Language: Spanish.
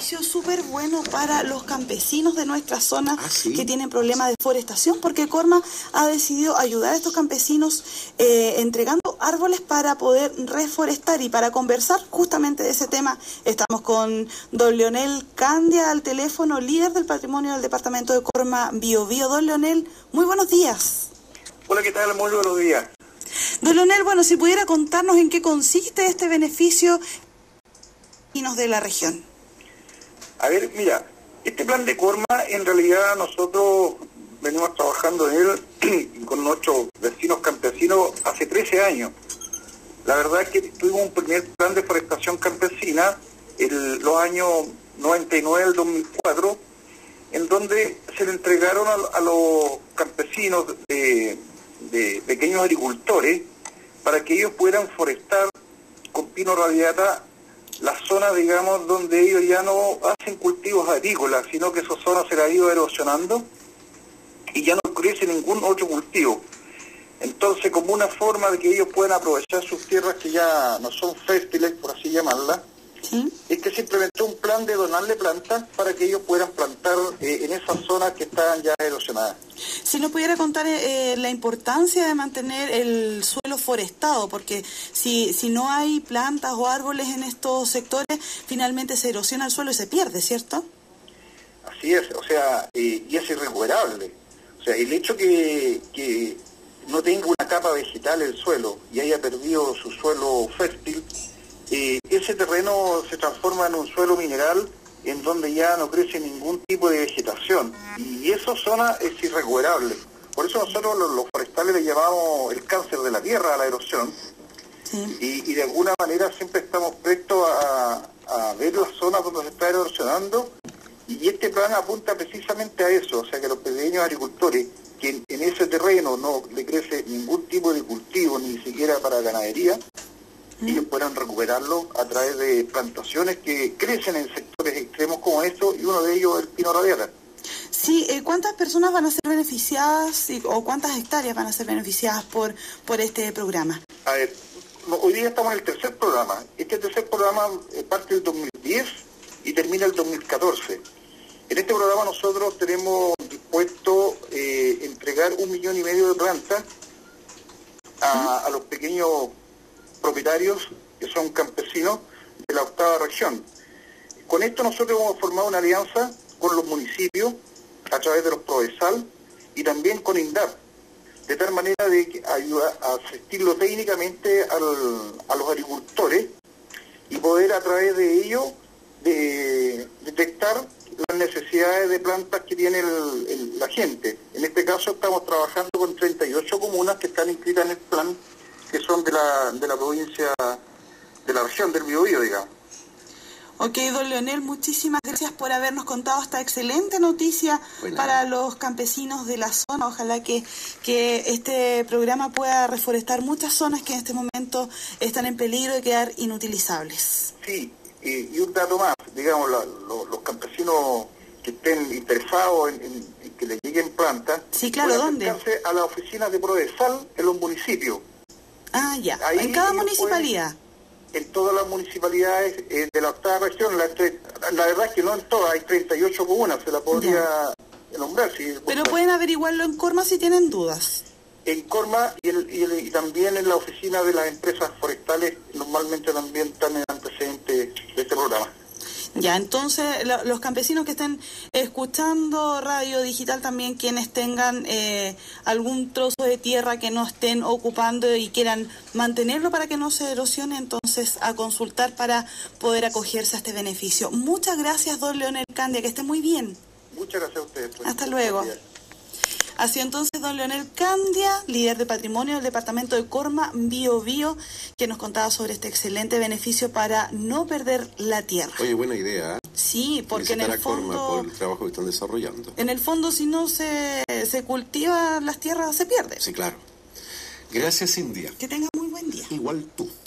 beneficio súper bueno para los campesinos de nuestra zona que tienen problemas de deforestación, porque Corma ha decidido ayudar a estos campesinos entregando árboles para poder reforestar. Y para conversar justamente de ese tema estamos con don Leonel Candia al teléfono, líder del patrimonio del departamento de Corma Biobío. Don Leonel, muy buenos días. Hola, ¿qué tal? Muy buenos días. Don Leonel, bueno, si pudiera contarnos en qué consiste este beneficio de la región. A ver, mira, este plan de Corma, en realidad nosotros venimos trabajando en él con nuestros vecinos campesinos hace 13 años. La verdad es que tuvimos un primer plan de forestación campesina en los años 99 al 2004, en donde se le entregaron a los campesinos de pequeños agricultores para que ellos puedan forestar con pino radiata las zonas, digamos, donde ellos ya no hacen cultivos agrícolas, sino que esas zonas se las ha ido erosionando y ya no crece ningún otro cultivo. Entonces, como una forma de que ellos puedan aprovechar sus tierras que ya no son fértiles, por así llamarlas, es que se implementó un plan de donarle plantas para que ellos puedan plantar en esas zonas que están ya erosionadas. Si nos pudiera contar la importancia de mantener el suelo forestado, porque si no hay plantas o árboles en estos sectores, finalmente se erosiona el suelo y se pierde, ¿cierto? Así es, o sea, y es irrecuperable. O sea, el hecho que no tenga una capa vegetal el suelo y haya perdido su suelo fértil, ese terreno se transforma en un suelo mineral en donde ya no crece ningún tipo de vegetación, y esa zona es irrecuperable. Por eso nosotros los forestales le llamamos el cáncer de la tierra a la erosión, y de alguna manera siempre estamos prestos a ver las zonas donde se está erosionando, y este plan apunta precisamente a eso, o sea que los pequeños agricultores que en ese terreno no le crece ningún tipo de cultivo, ni siquiera para ganadería, ellos puedan recuperarlo a través de plantaciones que crecen en sectores extremos como estos, y uno de ellos es el pino radiata. Sí, ¿cuántas personas van a ser beneficiadas o cuántas hectáreas van a ser beneficiadas por este programa? A ver, hoy día estamos en el tercer programa. Este tercer programa parte del 2010 y termina el 2014. En este programa nosotros tenemos dispuesto entregar 1,5 millones de plantas a los pequeños propietarios que son campesinos de la 8ª región. Con esto nosotros hemos formado una alianza con los municipios a través de los Prodesal y también con INDAP, de tal manera de ayudar a asistirlo técnicamente a los agricultores y poder a través de ello detectar las necesidades de plantas que tiene la gente. En este caso estamos trabajando con 38 comunas que están inscritas en el plan, que son de la provincia, de la región del Biobío, digamos. Ok, don Leonel, muchísimas gracias por habernos contado esta excelente noticia para los campesinos de la zona. Ojalá que este programa pueda reforestar muchas zonas que en este momento están en peligro de quedar inutilizables. Sí, y un dato más, digamos, los campesinos que estén interesados en que les lleguen plantas, sí, claro, ¿dónde? Acercarse a las oficinas de Prodesal en los municipios. Ah, ya, ahí en cada municipalidad. En todas las municipalidades de la 8ª región, la verdad es que no en todas, hay 38 comunas, se la podría nombrar. Pero pueden averiguarlo en Corma si tienen dudas. En Corma y también en la oficina de las empresas forestales, normalmente también están en antecedentes de este programa. Ya, entonces los campesinos que estén escuchando radio digital, también quienes tengan algún trozo de tierra que no estén ocupando y quieran mantenerlo para que no se erosione, entonces a consultar para poder acogerse a este beneficio. Muchas gracias, don Leonel Candia, que esté muy bien. Muchas gracias a ustedes. Hasta luego. Así entonces don Leonel Candia, líder de patrimonio del departamento de Corma Biobío, que nos contaba sobre este excelente beneficio para no perder la tierra. Oye, buena idea. Sí, porque en el fondo, Corma por el trabajo que están desarrollando. En el fondo, si no se cultiva las tierras, se pierde. Sí, claro. Gracias, India. Que tenga muy buen día. Igual tú.